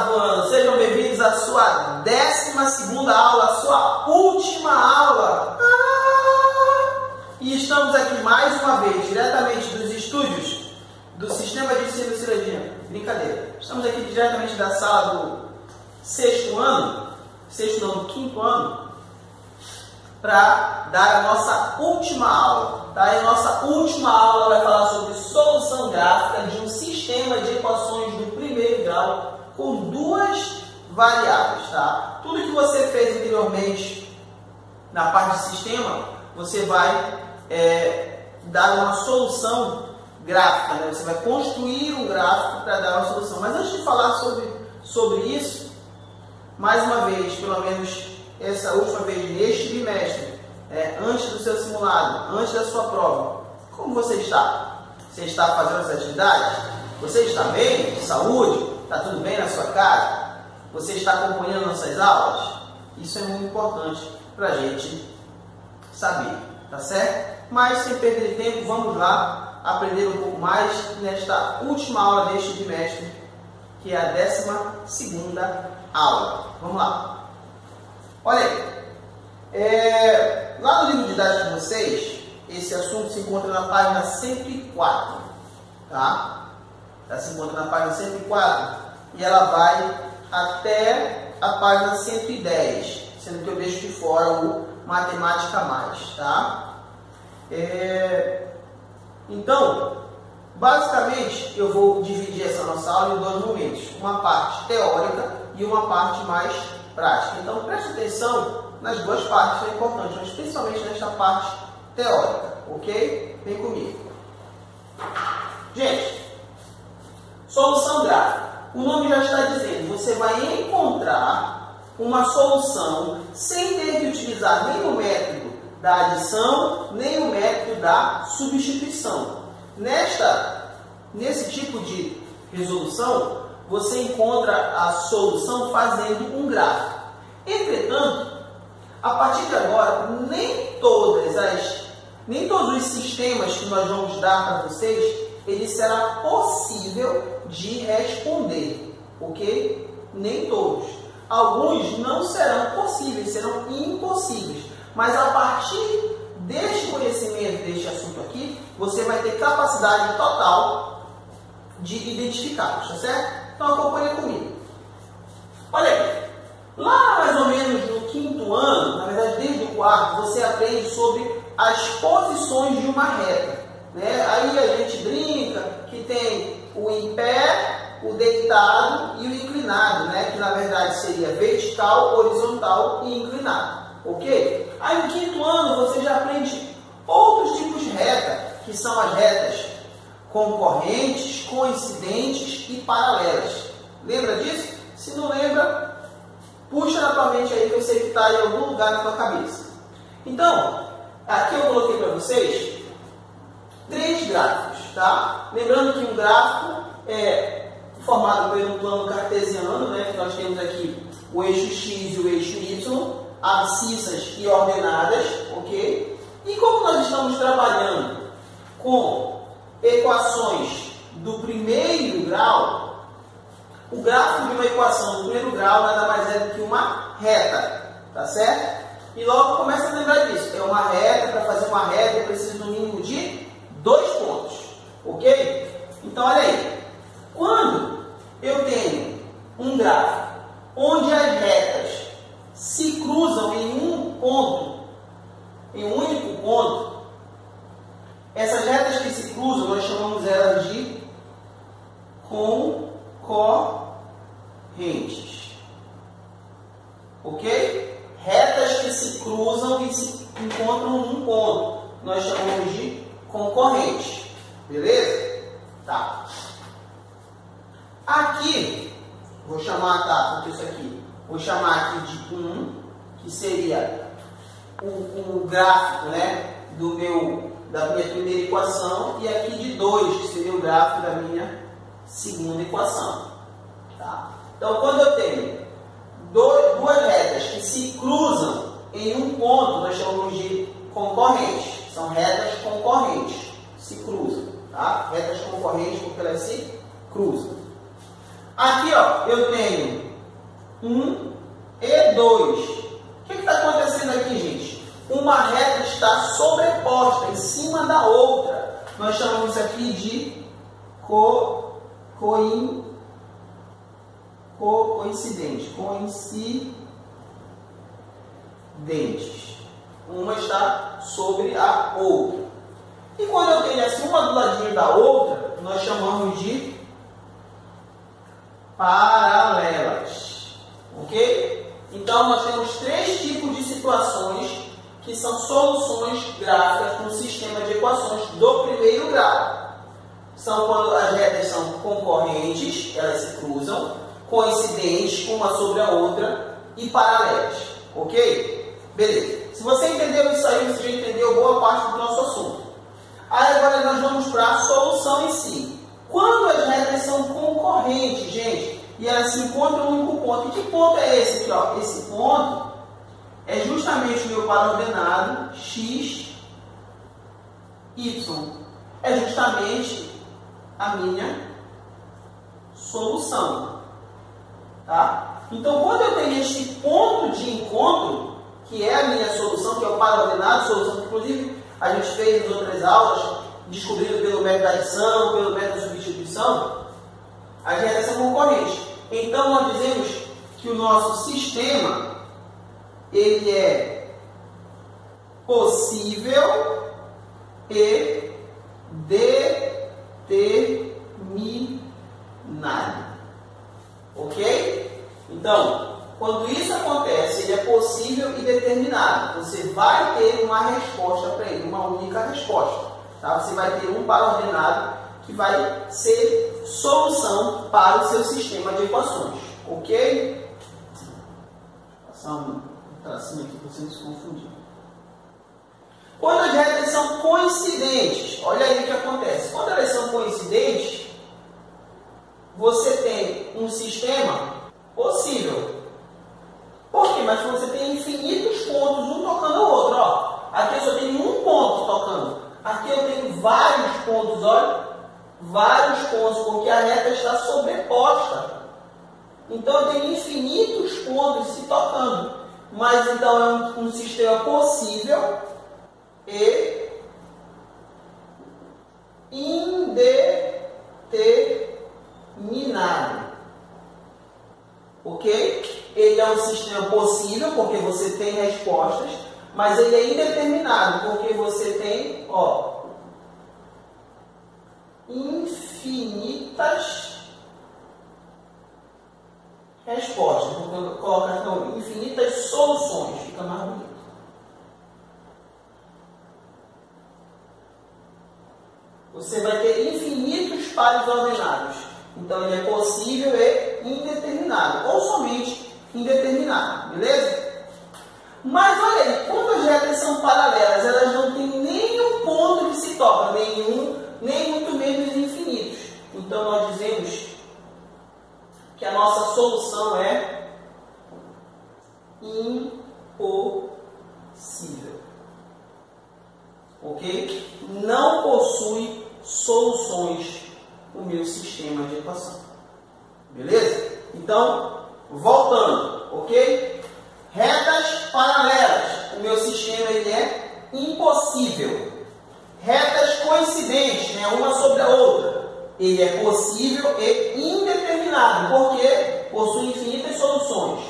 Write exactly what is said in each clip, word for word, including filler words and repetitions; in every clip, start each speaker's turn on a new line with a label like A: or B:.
A: oitavo, sejam bem-vindos à sua décima segunda aula, a sua última aula. Ah! E estamos aqui mais uma vez, diretamente dos estúdios do Sistema de Ensino Ciradinha. Brincadeira. Estamos aqui diretamente da sala do sexto ano, sexto não, do quinto ano, para dar a nossa última aula. Tá? E a nossa última aula vai falar sobre solução gráfica de um sistema de equações do primeiro grau com duas variáveis. Tá? Tudo que você fez anteriormente na parte de sistema, você vai é, dar uma solução gráfica. Né? Você vai construir um gráfico para dar uma solução. Mas antes de falar sobre, sobre isso, mais uma vez, pelo menos essa última vez neste bimestre, é, antes do seu simulado, antes da sua prova, como você está? Você está fazendo as atividades? Você está bem? De saúde? Está tudo bem na sua casa? Você está acompanhando nossas aulas? Isso é muito importante para a gente saber, tá certo? Mas sem perder tempo, vamos lá aprender um pouco mais nesta última aula deste bimestre, que é a décima segunda aula. Vamos lá. Olha aí. É, lá no livro didático de vocês, esse assunto se encontra na página cento e quatro, tá? Ela se encontra na página cento e quatro e ela vai até a página cento e dez, sendo que eu deixo de fora o Matemática Mais, tá? É, então, basicamente, eu vou dividir essa nossa aula em dois momentos, uma parte teórica e uma parte mais prática. Então, preste atenção nas duas partes, é importante, mas principalmente nesta parte teórica, ok? Vem comigo. Gente, solução gráfica. O nome já está dizendo, você vai encontrar uma solução sem ter que utilizar nem o método da adição, nem o método da substituição. Nesta, nesse tipo de resolução, você encontra a solução fazendo um gráfico. Entretanto, a partir de agora, nem todas as, nem todos os sistemas que nós vamos dar para vocês, ele será possível de responder, ok? Nem todos. Alguns não serão possíveis, serão impossíveis. Mas a partir deste conhecimento, deste assunto aqui, você vai ter capacidade total de identificá-los, tá certo? Então acompanhe comigo. Olha aí. Lá mais ou menos no quinto ano, na verdade desde o quarto, você aprende sobre as posições de uma reta. Né? Aí a gente brinca que tem o em pé, o deitado e o inclinado, né? Que na verdade seria vertical, horizontal e inclinado. Ok? Aí no quinto ano você já aprende outros tipos de reta, que são as retas concorrentes, coincidentes e paralelas. Lembra disso? Se não lembra, puxa na tua mente aí, que eu sei que está em algum lugar na tua cabeça. Então, aqui eu coloquei para vocês três gráficos, tá? Lembrando que um gráfico é formado por um plano cartesiano, né? Que nós temos aqui o eixo X e o eixo Y, abscissas e ordenadas, ok? E como nós estamos trabalhando com equações do primeiro grau, o gráfico de uma equação do primeiro grau nada mais é do que uma reta, tá certo? E logo começa a lembrar disso. É uma reta, para fazer uma reta eu preciso no mínimo de dois pontos, ok? Então olha aí, quando eu tenho um gráfico onde as retas se cruzam em um ponto, em um único ponto, essas retas que se cruzam, nós chamamos elas de concorrentes. Ok? Retas que se cruzam e se encontram em um ponto, nós chamamos de concorrentes. Beleza? Tá. Aqui, vou chamar, tá, porque isso aqui, vou chamar aqui de um, que seria o, o gráfico, né, do meu, da minha primeira equação, e aqui de dois, que seria o gráfico da minha segunda equação. Tá? Então, quando eu tenho dois, duas retas que se cruzam em um ponto, nós chamamos de concorrentes. São retas concorrentes, se cruzam. Tá? Retas concorrentes porque elas se cruzam. Aqui, ó, eu tenho um e dois. O que está acontecendo aqui, gente? Uma reta está sobreposta em cima da outra. Nós chamamos isso aqui de co, coin, co, coincidente. Coincidentes. Uma está sobre a outra. E quando eu tenho assim uma do ladinho da outra, nós chamamos de paralelas. Ok? Então, nós temos três tipos de situações que são soluções gráficas para um sistema de equações do primeiro grau. São quando as retas são concorrentes, elas se cruzam, coincidentes, uma sobre a outra, e paralelas. Ok? Beleza. Se você entendeu isso aí, você já entendeu boa parte do nosso assunto. Aí agora nós vamos para a solução em si. Quando as retas são concorrentes, gente, e elas se encontram em um único ponto. E que ponto é esse aqui? Ó? Esse ponto é justamente o meu par ordenado x, y. É justamente a minha solução. Tá? Então, quando eu tenho este ponto de encontro, que é a minha solução, que é o par ordenado, solução que inclusive a gente fez nas outras aulas, descobrindo pelo método da adição, pelo método da substituição, as retas são concorrentes. Então, nós dizemos que o nosso sistema ele é possível e determinado. Ok? Então, quando isso acontece, ele é possível e determinado. Você vai ter uma resposta para ele, uma única resposta. Tá? Você vai ter um par ordenado que vai ser solução para o seu sistema de equações. Ok? Vou passar um tracinho aqui para você não se confundir. Quando as retas são coincidentes, olha aí o que acontece. Quando elas são coincidentes, você tem um sistema possível. Por quê? Mas você tem infinitos pontos, um tocando o outro. Ó. Aqui eu só tenho um ponto tocando. Aqui eu tenho vários pontos, olha. Vários pontos, porque a reta está sobreposta. Então eu tenho infinitos pontos se tocando. Mas então é um, um sistema possível e indeterminado. Ok? Ele é um sistema possível, porque você tem respostas, mas ele é indeterminado, porque você tem, ó, infinitas respostas. Vou colocar então infinitas soluções, fica mais bonito. Você vai ter infinitos pares ordenados. Então ele é possível e indeterminado, ou somente indeterminado, beleza? Mas olha aí, quando as retas são paralelas, elas não têm nenhum ponto que se toca, nenhum, nem muito menos infinitos. Então nós dizemos que a nossa solução é impossível. Ok? Não possui soluções o meu sistema de equação. Beleza? Então, voltando, ok? Retas paralelas. O meu sistema ele é impossível. Retas coincidentes, né, uma sobre a outra. Ele é possível e indeterminado, porque possui infinitas soluções.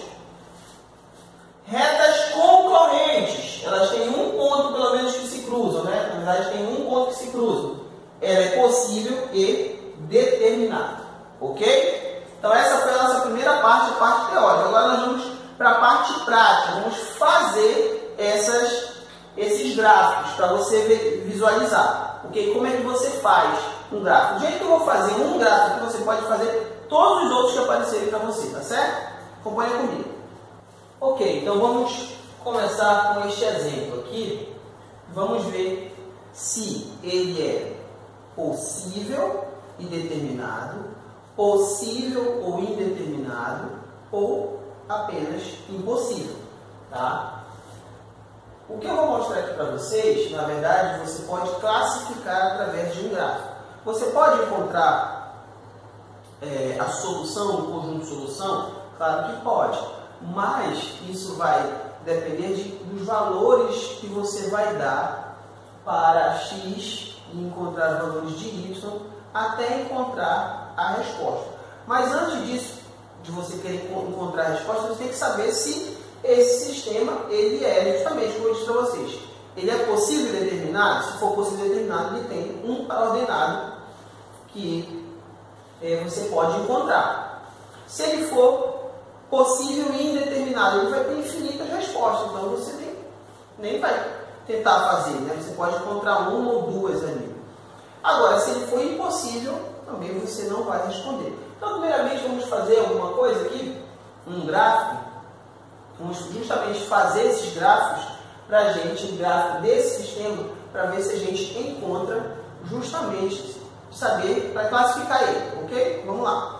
A: Retas concorrentes. Elas têm um ponto, pelo menos, que se cruzam, né? Na verdade, tem um ponto que se cruzam. Ela é possível e determinado. Ok? Então, essa foi a nossa primeira parte, a parte teórica. Agora nós vamos para a parte prática. Vamos fazer essas, esses gráficos para você visualizar. Ok? Como é que você faz um gráfico? Do jeito que eu vou fazer um gráfico, você pode fazer todos os outros que aparecerem para você, tá certo? Acompanha comigo. Ok, então vamos começar com este exemplo aqui. Vamos ver se ele é possível e determinado, possível ou indeterminado, ou apenas impossível. Tá? O que eu vou mostrar aqui para vocês, na verdade, você pode classificar através de um gráfico. Você pode encontrar é, a solução, o conjunto de solução? Claro que pode, mas isso vai depender de, dos valores que você vai dar para x e encontrar os valores de y até encontrar a resposta. Mas antes disso, de você querer encontrar a resposta, você tem que saber se esse sistema ele é justamente como eu disse para vocês. Ele é possível e determinado? Se for possível e determinado, ele tem um ordenado que é, você pode encontrar. Se ele for possível e indeterminado, ele vai ter infinitas respostas. Então você nem, nem vai tentar fazer, né? Você pode encontrar uma ou duas ali. Agora, se ele for impossível, também você não vai responder. Então, primeiramente, vamos fazer alguma coisa aqui, um gráfico. Vamos justamente fazer esses gráficos para a gente, o gráfico desse sistema, para ver se a gente encontra justamente saber, para classificar ele, ok? Vamos lá.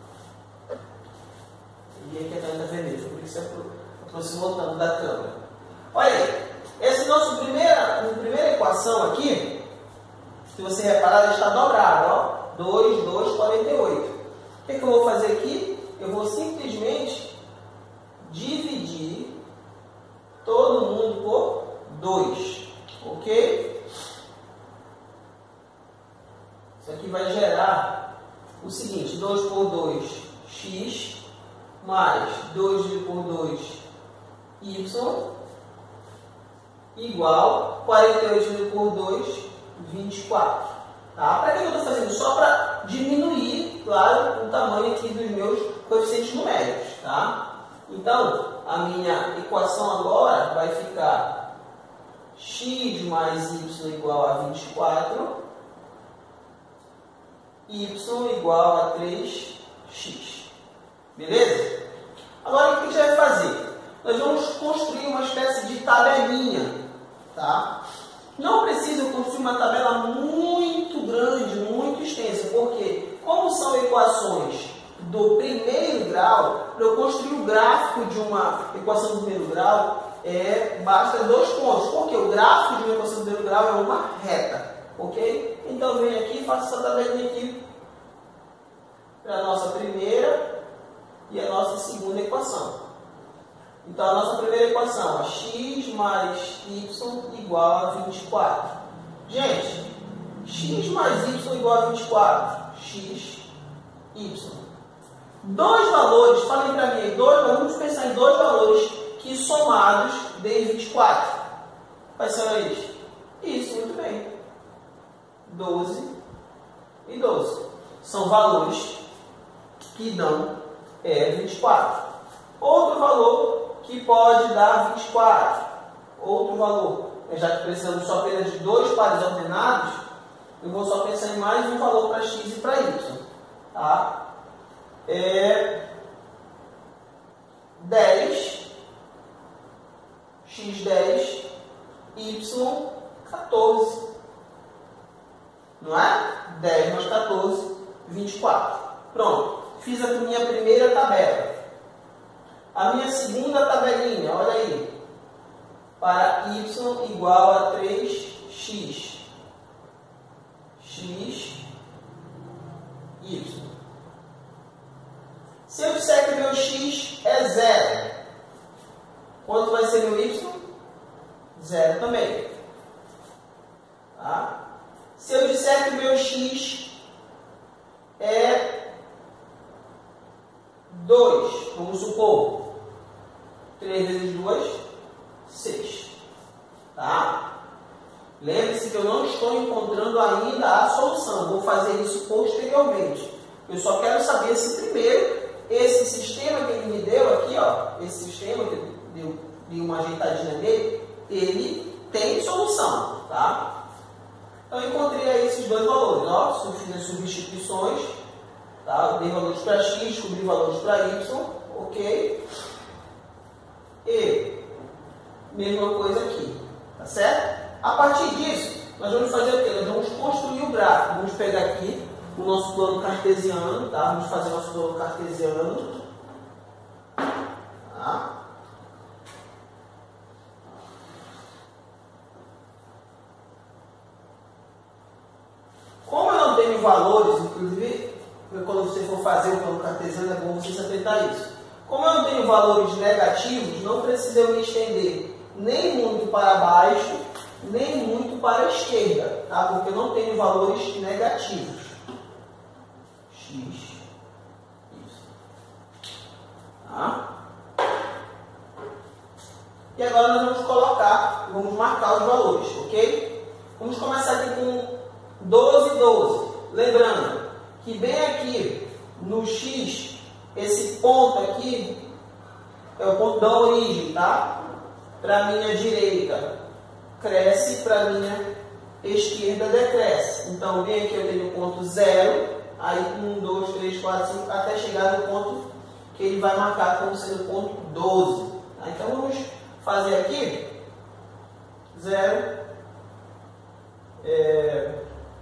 A: E aqui a câmera está vermelha, por isso eu estou se voltando da câmera. Olha aí, essa nossa primeira, primeira equação aqui, se você reparar, ela está dobrada, ó, dois, dois, quarenta e oito. O que, é que eu vou fazer aqui? Eu vou simplesmente dividir todo mundo por dois, ok? Isso aqui vai gerar o seguinte, dois por dois, x, mais dois dividido por dois, y, igual quarenta e oito dividido por dois, vinte e quatro. Tá? Para que eu estou fazendo? Só para diminuir, claro, o tamanho aqui dos meus coeficientes numéricos. Tá? Então, a minha equação agora vai ficar x mais y igual a vinte e quatro, y igual a três x. Beleza? Agora, o que a gente vai fazer? Nós vamos construir uma espécie de tabelinha. Tá? Não preciso construir uma tabela muito grande, muito extensa, porque como são equações do primeiro grau, para eu construir o gráfico de uma equação do primeiro grau, é, basta dois pontos, porque o gráfico de uma equação do primeiro grau é uma reta, ok? Então eu venho aqui e faço essa tabelinha aqui para a nossa primeira e a nossa segunda equação. Então, a nossa primeira equação é x mais y igual a vinte e quatro. Gente, x mais y igual a vinte e quatro. X, y. Dois valores, falem para mim, dois, vamos pensar em dois valores que somados deem vinte e quatro. Quais são eles? Isso, muito bem. doze e doze. São valores que dão é, vinte e quatro. Outro valor que pode dar vinte e quatro. Outro valor, já que precisamos só apenas de dois pares ordenados, eu vou só pensar em mais um valor para x e para y. Tá? É dez, x dez, y quatorze. Não é? dez mais quatorze, vinte e quatro. Pronto. Fiz a minha primeira tabela. A minha segunda tabelinha, olha aí, para y igual a três x, x, y. Se eu disser que meu x é zero, quanto vai ser meu y? Zero também. Tá? Se eu disser que meu x é dois, vamos supor, três vezes dois, seis. Tá? Lembre-se que eu não estou encontrando ainda a solução. Vou fazer isso posteriormente. Eu só quero saber se primeiro esse sistema que ele me deu aqui, ó, esse sistema que eu deu, dei uma ajeitadinha nele, ele tem solução. Tá? Então eu encontrei aí esses dois valores. Ó, fiz as substituições. Tá? Dei valores para x, descobri valores para y. Ok? E mesma coisa aqui, tá certo? A partir disso, nós vamos fazer o quê? Nós vamos construir o gráfico. Vamos pegar aqui o nosso plano cartesiano, tá? Vamos fazer o nosso plano cartesiano. Tá? Como eu não tenho valores, inclusive, porque quando você for fazer o plano cartesiano é bom você se atentar a isso. Como eu não tenho valores negativos, não precisa eu me estender nem muito para baixo, nem muito para a esquerda, tá? Porque eu não tenho valores negativos. X, isso. Tá? E agora nós vamos colocar, vamos marcar os valores, ok? Vamos começar aqui com doze, doze. Lembrando que bem aqui no X, esse ponto aqui é o ponto da origem, tá? Para a minha direita cresce, para a minha esquerda decresce. Então, bem aqui eu tenho o ponto zero, aí um, dois, três, quatro, cinco, até chegar no ponto que ele vai marcar como sendo o ponto doze. Tá? Então, vamos fazer aqui zero, é,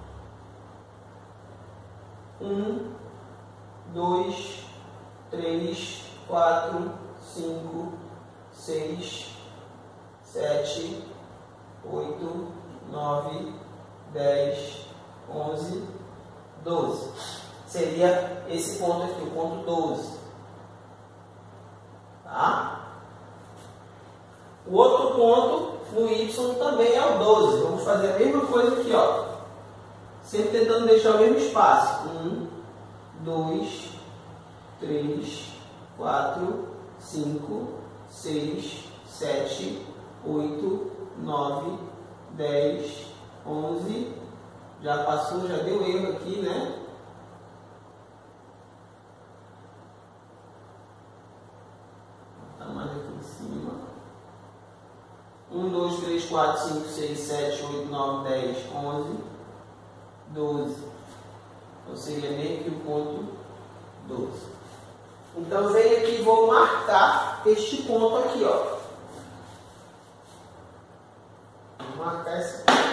A: um, dois, três, quatro, cinco, seis, sete, oito, nove, dez, onze, doze. Seria esse ponto aqui, o ponto doze. Tá? O outro ponto no Y também é o doze. Vamos fazer a mesma coisa aqui, ó. Sempre tentando deixar o mesmo espaço. um, dois, três, quatro, cinco, seis, sete, oito, nove, dez, onze. Já passou, já deu erro aqui, né? Tá mais aqui em cima. um, dois, três, quatro, cinco, seis, sete, oito, nove, dez, onze, doze. Então seria bem aqui o ponto doze. Então venho aqui e vou marcar este ponto aqui, ó. Vou marcar esse ponto.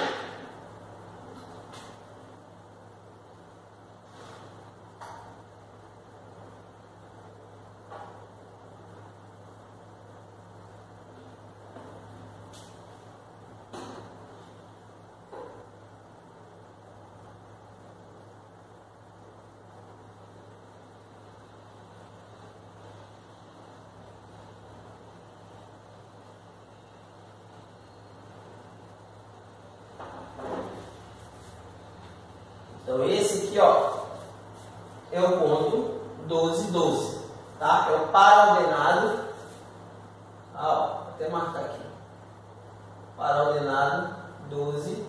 A: Então esse aqui, ó, é o ponto doze, doze, tá? É o paraordenado, ah, ó, vou até marcar aqui, paraordenado doze,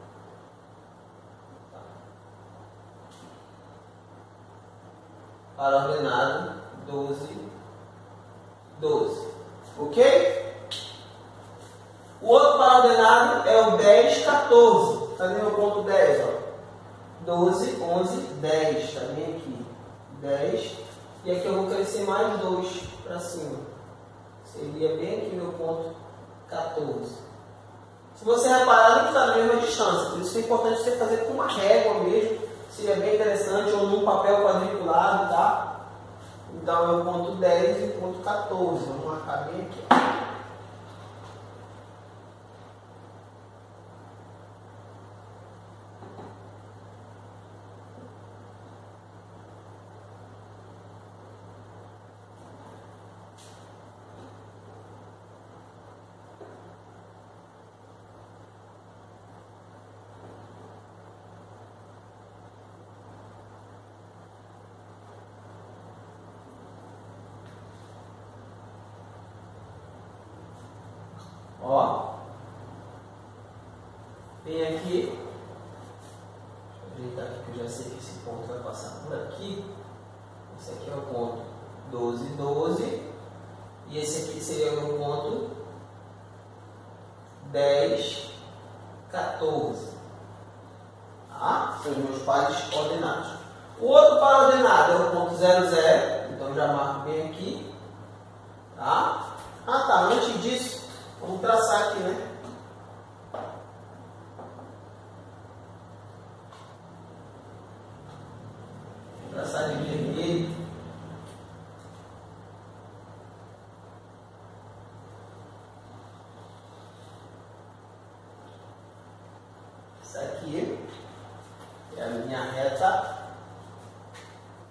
A: paraordenado doze, doze, ok? O outro paraordenado é o dez, quatorze, tá vendo o ponto dez, ó? doze, onze, dez, tá bem aqui, dez, e aqui eu vou crescer mais dois para cima, seria bem aqui meu ponto quatorze. Se você reparar, não está na mesma distância, por isso é importante você fazer com uma régua mesmo, seria bem interessante, ou num papel quadriculado, tá? Então é o ponto dez e o ponto quatorze, vamos marcar bem aqui, ó. Ó, vem aqui, deixa eu ajeitar aqui que eu já sei que esse ponto vai passar por aqui. Esse aqui é o ponto doze, doze, e esse aqui seria o meu ponto dez, quatorze. Tá? São os meus pares ordenados. O outro par ordenado é o ponto zero, zero, então já marco bem aqui. Tá? Ah tá, antes disso, vamos traçar aqui, né? Vou traçar de vermelho. Isso aqui é a minha reta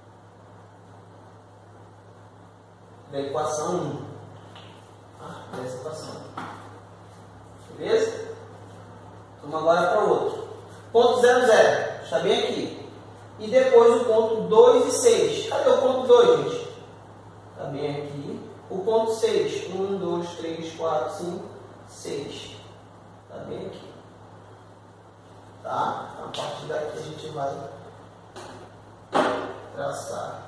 A: da equação um. Ah, dessa equação. Beleza? Vamos agora para o outro. Ponto zero, zero. Está bem aqui. E depois o ponto dois e seis. Cadê o ponto dois, gente? Está bem aqui. O ponto seis. um, dois, três, quatro, cinco, seis. Está bem aqui. Tá? A partir daqui a gente vai traçar.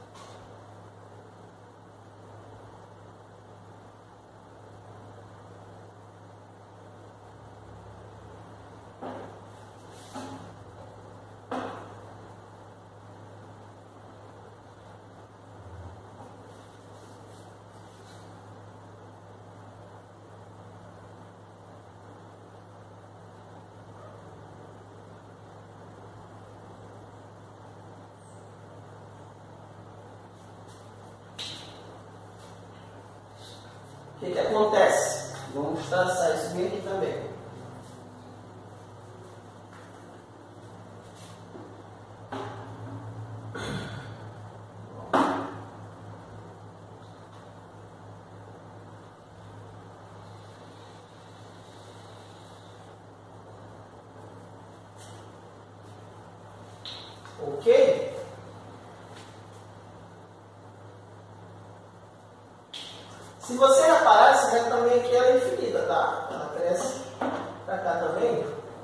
A: O que, que acontece? Vamos traçar isso bem aqui também. Ok? Se você reparar, essa reta também aqui ela é infinita, tá? Ela cresce pra cá também.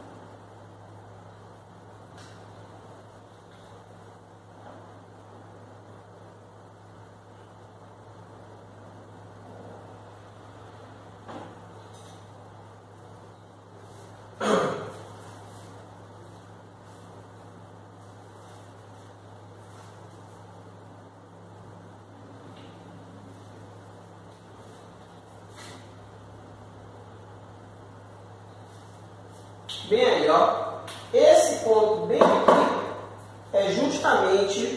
A: Bem aí, ó. Esse ponto bem aqui é justamente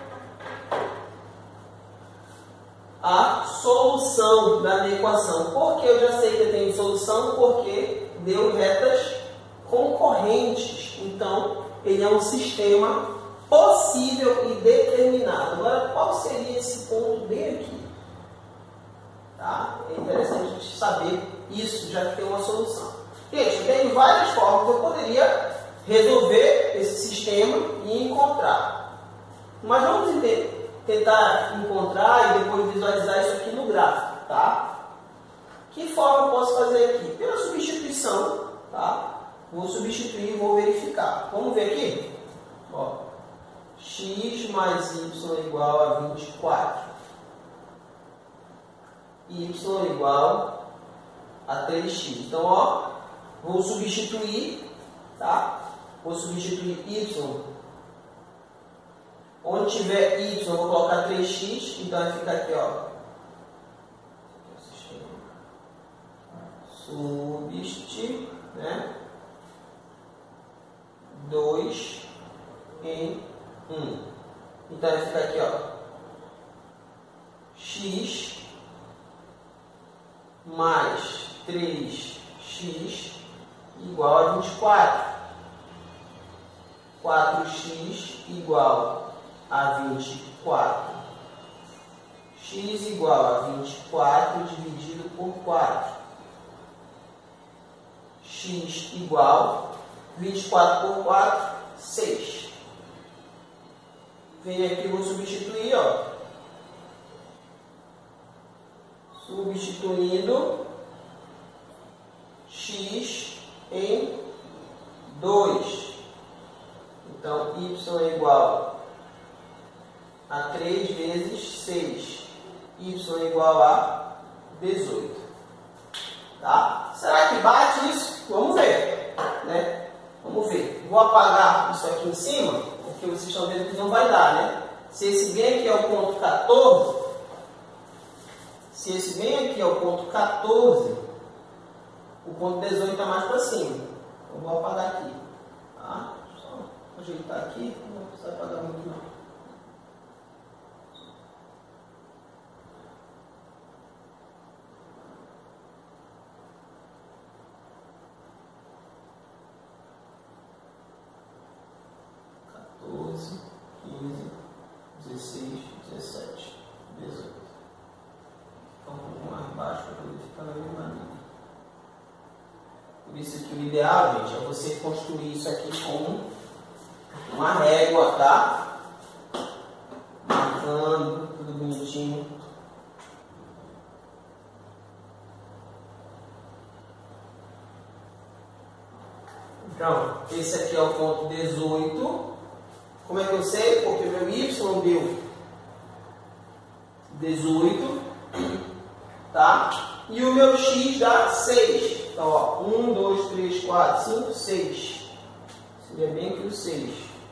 A: a solução da minha equação. Por que eu já sei que eu tenho solução? Porque deu retas concorrentes. Então, ele é um sistema possível e determinado. Agora, qual seria esse ponto bem aqui? Tá? É interessante a gente saber isso, já que tem uma solução. Gente, tem várias formas que eu poderia resolver esse sistema e encontrar. Mas vamos entender, tentar encontrar e depois visualizar isso aqui no gráfico, tá? Que forma eu posso fazer aqui? Pela substituição, tá? Vou substituir e vou verificar. Vamos ver aqui? Ó, x mais y é igual a vinte e quatro. Y igual a três x. Então, ó, vou substituir, tá? Vou substituir y. Onde tiver y, eu vou colocar três x. Então, vai ficar aqui, ó. Substituir, né? dois em um. Então, vai ficar aqui, ó. X mais três x igual a vinte e quatro. quatro x igual a vinte e quatro. X igual a vinte e quatro dividido por quatro. X igual vinte e quatro por quatro, seis. Venho aqui e vou substituir, ó. Substituindo x em dois. Então, y é igual a três vezes seis. Y é igual a dezoito. Tá? Será que bate isso? Vamos ver. Né? Vamos ver. Vou apagar isso aqui em cima, porque vocês estão vendo que não vai dar, né? Se esse bem aqui é o ponto quatorze, se esse bem aqui é o ponto quatorze, o ponto dezoito está mais para cima. Eu vou apagar aqui. Tá? Só ajeitar aqui, não precisa apagar muito não. quatorze, quinze, dezesseis, dezessete, dezoito. Por isso que o ideal, gente, é você construir isso aqui com uma régua, tá? Marcando, tudo bonitinho. Então, esse aqui é o ponto dezoito. Como é que eu sei? Porque o meu y deu dezoito, tá? E o meu x dá seis. Então, ó, um, dois, três, quatro, cinco, seis. Seria bem que o seis.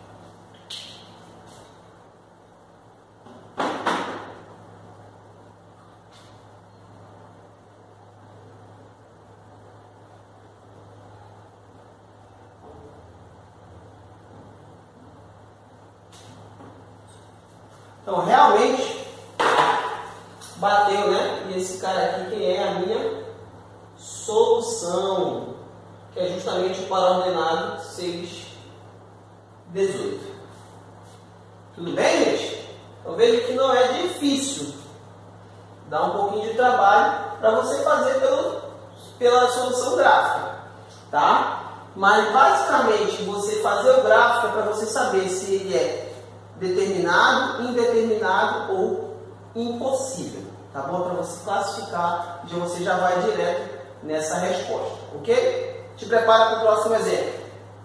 A: Então, realmente, bateu, né? E esse cara aqui, quem é a minha solução, que é justamente o para-ordenado seis, dezoito. Tudo bem, gente? Eu vejo que não é difícil. Dá um pouquinho de trabalho para você fazer pelo, pela solução gráfica, tá? Mas, basicamente, você fazer o gráfico é para você saber se ele é determinado, indeterminado ou impossível, tá bom? Para você classificar, já você já vai direto nessa resposta, ok? Te prepara para o próximo exemplo.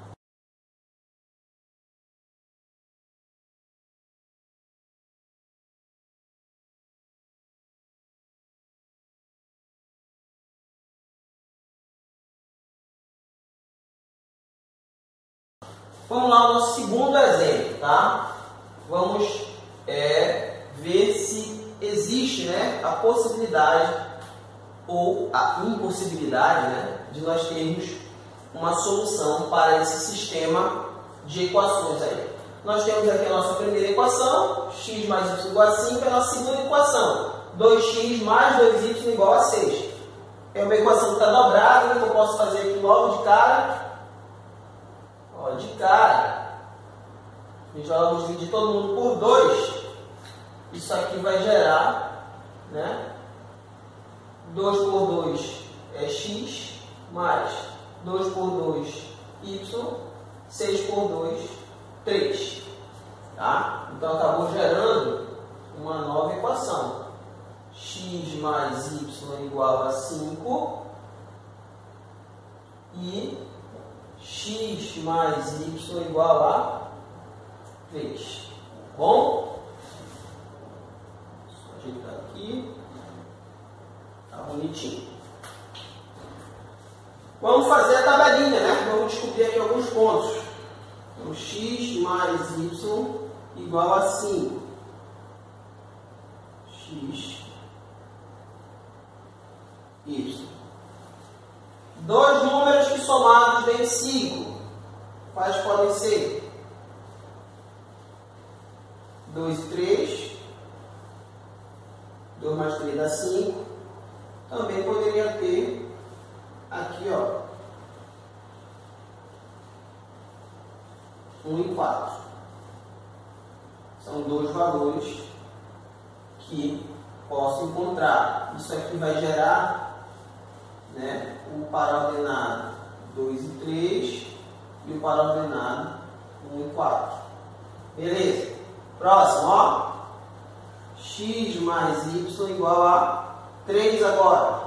A: Vamos lá ao nosso segundo exemplo, tá? Vamos é, ver se existe, né, a possibilidade ou a impossibilidade, né, de nós termos uma solução para esse sistema de equações aí. Nós temos aqui a nossa primeira equação, x mais y igual a cinco, é a nossa segunda equação, dois x mais dois y igual a seis. É uma equação que está dobrada, né, que eu posso fazer aqui logo de cara. Ó, de cara, a gente vai logo dividir todo mundo por dois. Isso aqui vai gerar, né, dois por dois é x, mais dois por dois, y, seis por dois, três. Tá? Então, acabou gerando uma nova equação. X mais y igual a cinco e x mais y igual a três. Bom? Só ajeitar aqui. Tá bonitinho. Vamos fazer a tabelinha, né? Vamos descobrir aqui alguns pontos. Então, x mais y igual a cinco. X, y. Dois números que somados dêem cinco. Quais podem ser? dois e três. dois mais três dá cinco. Também poderia ter aqui, ó, um e quatro. São dois valores que posso encontrar. Isso aqui vai gerar, né, o para-ordenado dois e três e o para-ordenado um e quatro. Beleza? Próximo, ó. X mais y igual a três agora.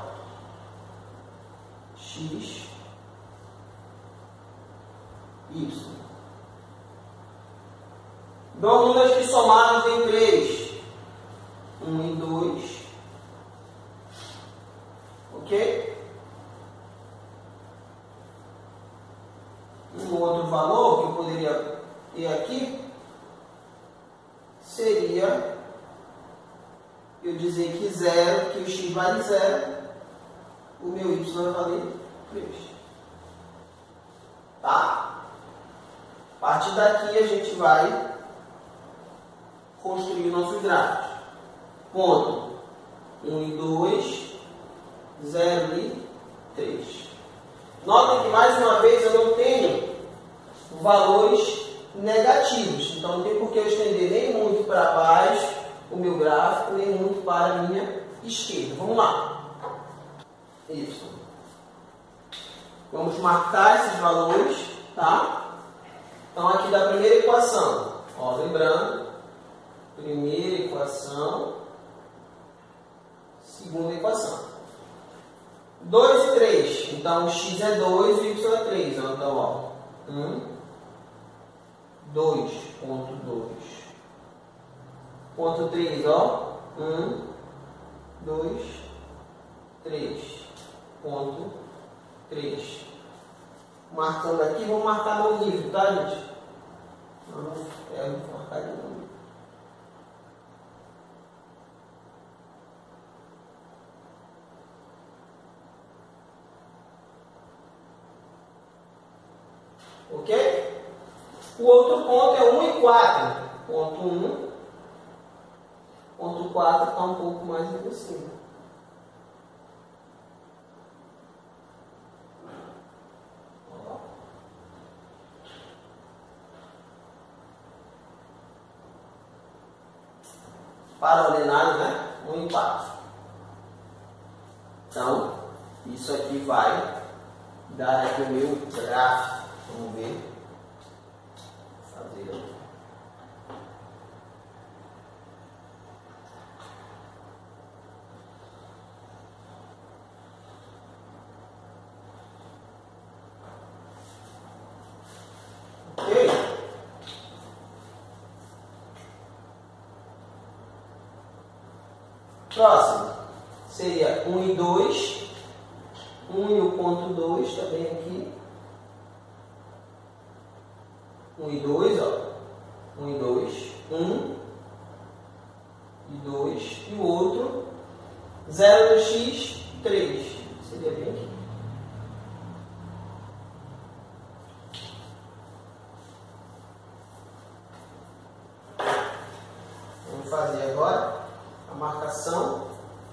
A: X, y. Dois números que somados em três. um e dois. Ok? Um outro valor que eu poderia ter aqui seria eu dizer que zero, que o x vale zero, o meu y vai valer três. Tá? A partir daqui a gente vai construir nossos gráficos. Ponto um e dois, zero e três. Notem que, mais uma vez, eu não tenho valores negativos. Então, não tem por que eu estender nem muito para baixo o meu gráfico, nem muito para a minha esquerda. Vamos lá. Y. Vamos marcar esses valores, tá? Então, aqui da primeira equação, ó, lembrando, primeira equação, segunda equação. dois e três, então o x é dois e o y é três. Então, ó, um, dois ponto dois. Ponto três, ó, um, dois, três. Ponto três. Marcando aqui, vou marcar no livro, tá, gente? Não, é, vou marcar de novo. Ok? O outro ponto é um e quatro. Ponto um. Ponto quatro está um pouco mais por cima. Paralelário, né? um e quatro. Então, isso aqui vai dar aqui o meu gráfico. Vamos ver. Fazer. Ok? Próximo seria um e dois. um e o ponto dois também aqui. um e dois, ó. um e dois. um e dois. E o outro, zero do x, três. Seria bem aqui. Vamos fazer agora a marcação.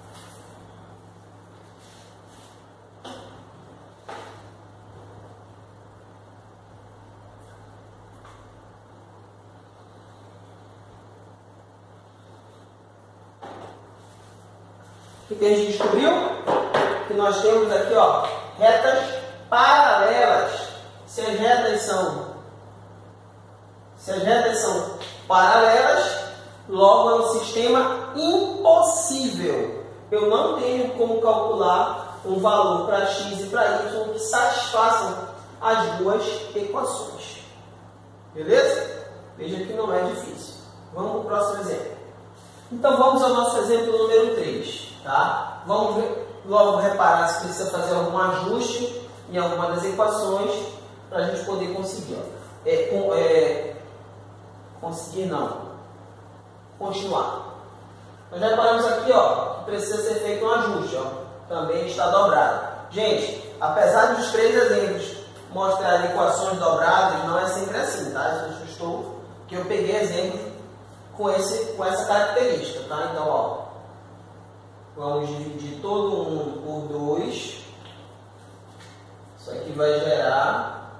A: O que a gente descobriu? Que nós temos aqui, ó, retas paralelas. Se as retas são, se as retas são paralelas, logo é um sistema impossível. Eu não tenho como calcular um valor para x e para y que satisfaçam as duas equações. Beleza? Veja que não é difícil. Vamos para o próximo exemplo. Então vamos ao nosso exemplo número três. Tá? Vamos ver, logo reparar se precisa fazer algum ajuste em alguma das equações para a gente poder conseguir. Ó. É, com, é, conseguir não. Continuar. Nós já reparamos aqui, ó, que precisa ser feito um ajuste. Ó. Também está dobrado. Gente, apesar dos três exemplos mostrarem equações dobradas, não é sempre assim, tá? Eu estou, que eu peguei exemplo com, esse, com essa característica, tá? Então, ó, vamos dividir todo um por dois. Isso aqui vai gerar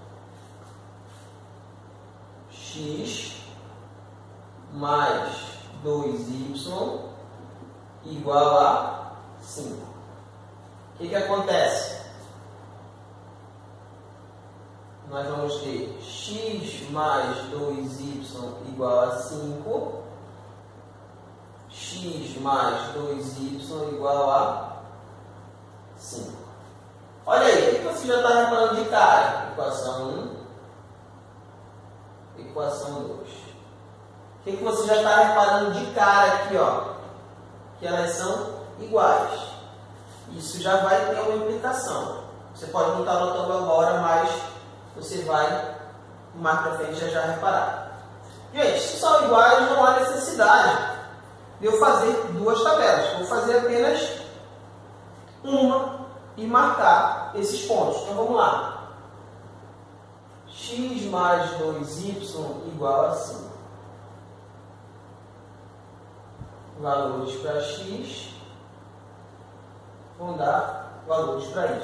A: x mais dois y igual a cinco. O que que acontece? Nós vamos ter x mais dois y igual a cinco. X mais dois y igual a cinco. Olha aí, o que você já está reparando de cara? Equação um, equação dois. O que você já está reparando de cara aqui, ó? Que elas são iguais. Isso já vai ter uma implicação. Você pode não estar notando agora, mas você vai mais para frente já já reparar. Gente, se são iguais, não há necessidade de eu fazer duas tabelas. Vou fazer apenas uma e marcar esses pontos. Então vamos lá. X mais dois y igual a cinco. Valores para x vão dar valores para y.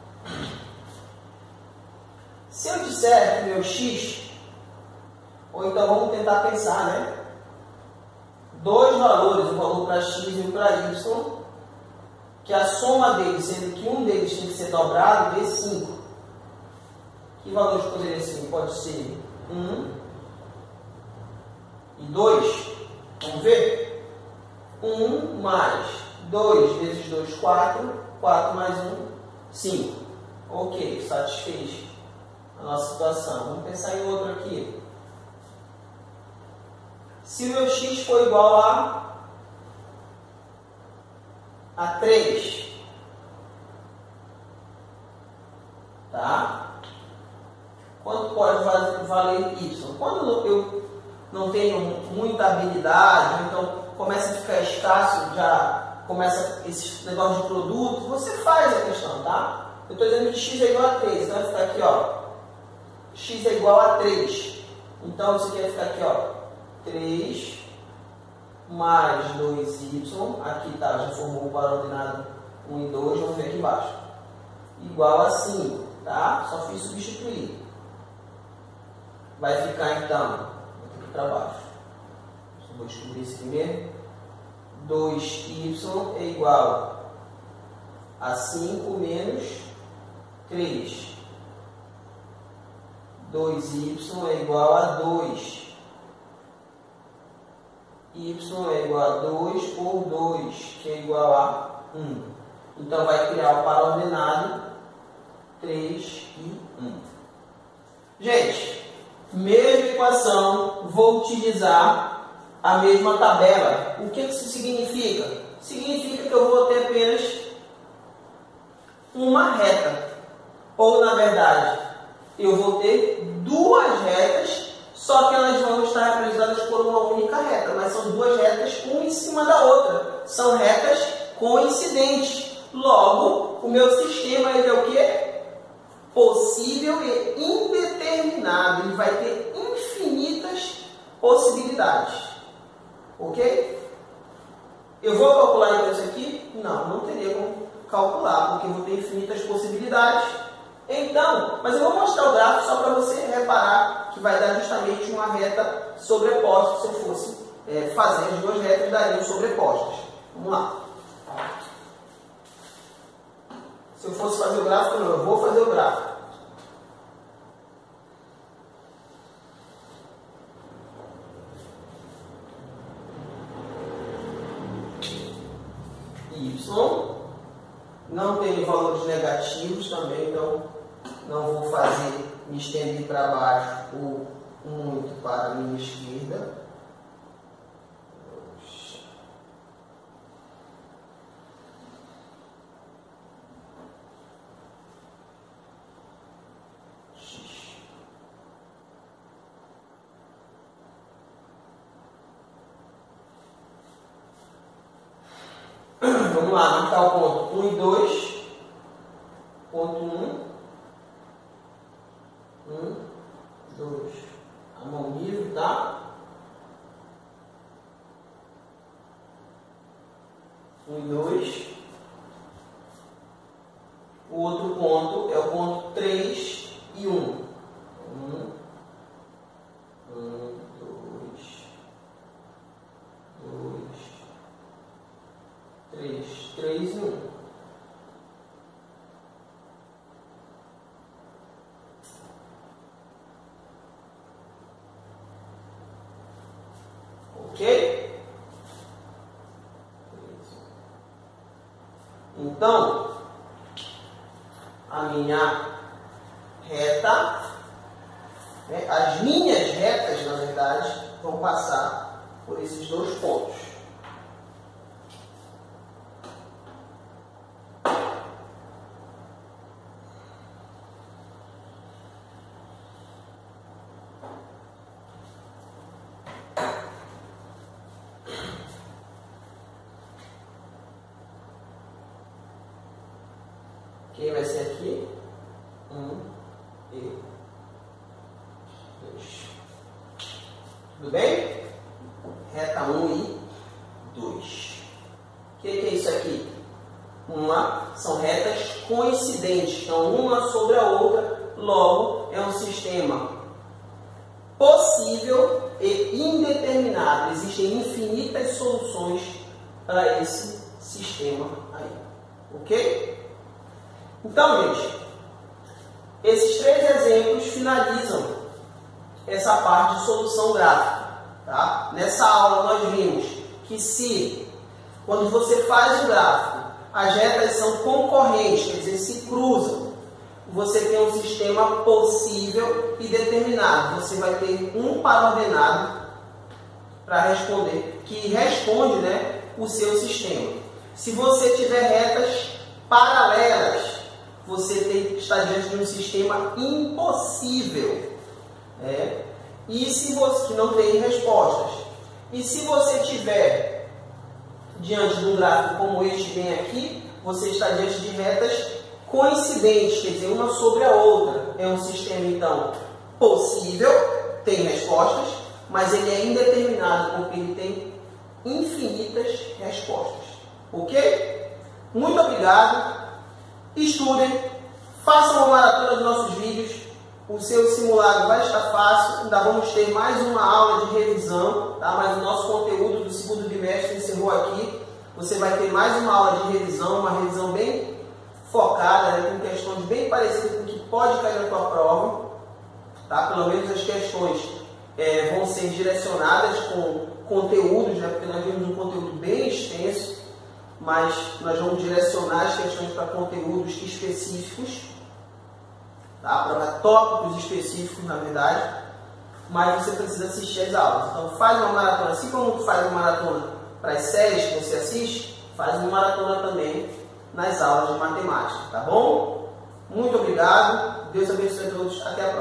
A: Se eu disser que meu x, ou então vamos tentar pensar, né? Dois valores, um valor para x e um para y, que a soma deles, sendo que um deles tem que ser dobrado, dê cinco. Que valores poderiam ser? Pode ser um e dois. Vamos ver? um mais dois vezes dois, quatro. quatro mais um, cinco. Ok, satisfez a nossa situação. Vamos pensar em outro aqui. Se o meu x for igual a, a três, tá? Quanto pode valer y? Quando eu não tenho muita habilidade, então começa a ficar escasso, já começa esse negócio de produto, você faz a questão, tá? Eu estou dizendo que x é igual a três, então vai ficar aqui, ó, x é igual a três. Então isso aqui vai ficar aqui, ó, três mais dois y, aqui tá, já formou o par ordenado um e dois, vamos ver aqui embaixo, igual a cinco, tá? Só fiz substituir. Vai ficar então, aqui para baixo, só vou descobrir esse primeiro, dois y é igual a cinco menos três. dois y é igual a dois. Y é igual a dois por dois, que é igual a um. Então vai criar o par ordenado três e um. Gente, mesma equação, vou utilizar a mesma tabela. O que isso significa? Significa que eu vou ter apenas uma reta. Ou, na verdade, eu vou ter duas retas, só que elas vão estar representadas por uma única reta. Mas são duas retas, uma em cima da outra. São retas coincidentes. Logo, o meu sistema ele é o quê? Possível e indeterminado. Ele vai ter infinitas possibilidades. Ok? Eu vou calcular então isso aqui? Não, não teria como calcular, porque eu vou ter infinitas possibilidades. Então, mas eu vou mostrar o gráfico só para você reparar que vai dar justamente uma reta sobreposta. Se eu fosse é, fazer as duas retas, dariam sobrepostas. Vamos lá. Se eu fosse fazer o gráfico, não, eu vou fazer o gráfico. Y, não tem valores negativos também, então não vou fazer me estender para baixo ou muito para a minha esquerda. Vamos lá, marcar o ponto um e dois. Ponto um. um, dois. A mão livre, tá? um e dois. O outro ponto é o ponto três e um. um, um, dois, dois, três, três e um. Ok? Então, a minha reta, né, as minhas retas, na verdade, vão passar por esses dois pontos. Que vai ser aqui um e dois. Tudo bem? Reta um e dois. O que, que é isso aqui? Uma, são retas coincidentes, então uma sobre a outra, logo é um sistema possível e indeterminado. Existem infinitas soluções para esse sistema aí. Ok? Então, gente, esses três exemplos finalizam essa parte de solução gráfica. Tá? Nessa aula nós vimos que se, quando você faz o gráfico, as retas são concorrentes, quer dizer, se cruzam, você tem um sistema possível e determinado. Você vai ter um par ordenado para responder, que responde, né, o seu sistema. Se você tiver retas paralelas, você tem, está diante de um sistema impossível. Né? E se você que não tem respostas. E se você tiver diante de um gráfico como este bem aqui, você está diante de retas coincidentes, quer dizer, uma sobre a outra. É um sistema, então, possível, tem respostas, mas ele é indeterminado, porque ele tem infinitas respostas. Ok? Muito obrigado. Estudem, façam uma maratona dos nossos vídeos. O seu simulado vai estar fácil. Ainda vamos ter mais uma aula de revisão, tá? Mas o nosso conteúdo do segundo bimestre encerrou aqui. Você vai ter mais uma aula de revisão, uma revisão bem focada, né, com questões bem parecidas com o que pode cair na tua prova. Tá? Pelo menos as questões é, vão ser direcionadas com conteúdos, né, porque nós vimos um conteúdo bem extenso, mas nós vamos direcionar as questões para conteúdos específicos, tá? Para tópicos específicos, na verdade, mas você precisa assistir as aulas. Então faz uma maratona, assim como tu faz uma maratona para as séries que você assiste, faz uma maratona também nas aulas de matemática, tá bom? Muito obrigado, Deus abençoe a todos, até a próxima.